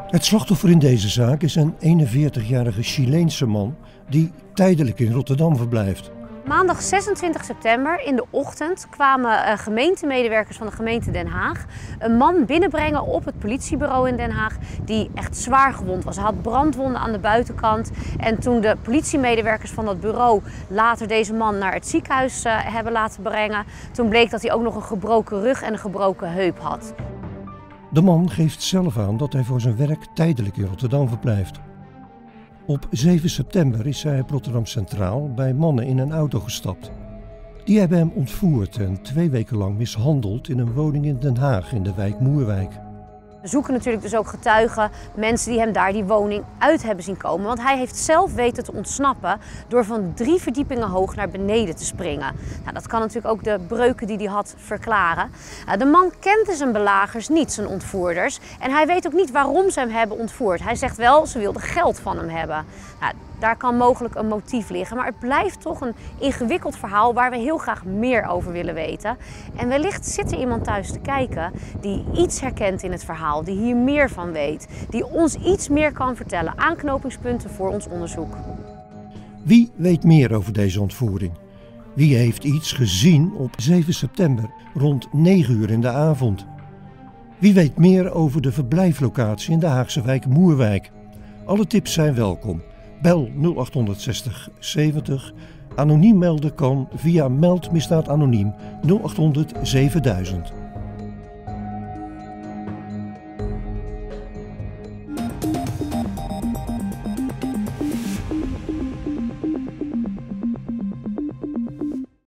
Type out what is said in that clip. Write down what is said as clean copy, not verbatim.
Het slachtoffer in deze zaak is een 41-jarige Chileense man die tijdelijk in Rotterdam verblijft. Maandag 26 september in de ochtend kwamen gemeentemedewerkers van de gemeente Den Haag een man binnenbrengen op het politiebureau in Den Haag die echt zwaar gewond was. Hij had brandwonden aan de buitenkant en toen de politiemedewerkers van dat bureau later deze man naar het ziekenhuis hebben laten brengen, toen bleek dat hij ook nog een gebroken rug en een gebroken heup had. De man geeft zelf aan dat hij voor zijn werk tijdelijk in Rotterdam verblijft. Op 7 september is hij op Rotterdam Centraal bij mannen in een auto gestapt. Die hebben hem ontvoerd en 2 weken lang mishandeld in een woning in Den Haag in de wijk Moerwijk. We zoeken natuurlijk dus ook getuigen, mensen die hem daar die woning uit hebben zien komen. Want hij heeft zelf weten te ontsnappen door van 3 verdiepingen hoog naar beneden te springen. Nou, dat kan natuurlijk ook de breuken die hij had verklaren. De man kende zijn belagers niet, zijn ontvoerders. En hij weet ook niet waarom ze hem hebben ontvoerd. Hij zegt wel, ze wilden geld van hem hebben. Nou, daar kan mogelijk een motief liggen, maar het blijft toch een ingewikkeld verhaal waar we heel graag meer over willen weten. En wellicht zit er iemand thuis te kijken die iets herkent in het verhaal, die hier meer van weet, die ons iets meer kan vertellen, aanknopingspunten voor ons onderzoek. Wie weet meer over deze ontvoering? Wie heeft iets gezien op 7 september rond 9 uur in de avond? Wie weet meer over de verblijflocatie in de Haagse wijk Moerwijk? Alle tips zijn welkom. Bel 0860 70. Anoniem melden kan via Meld Misdaad Anoniem 0800 7000.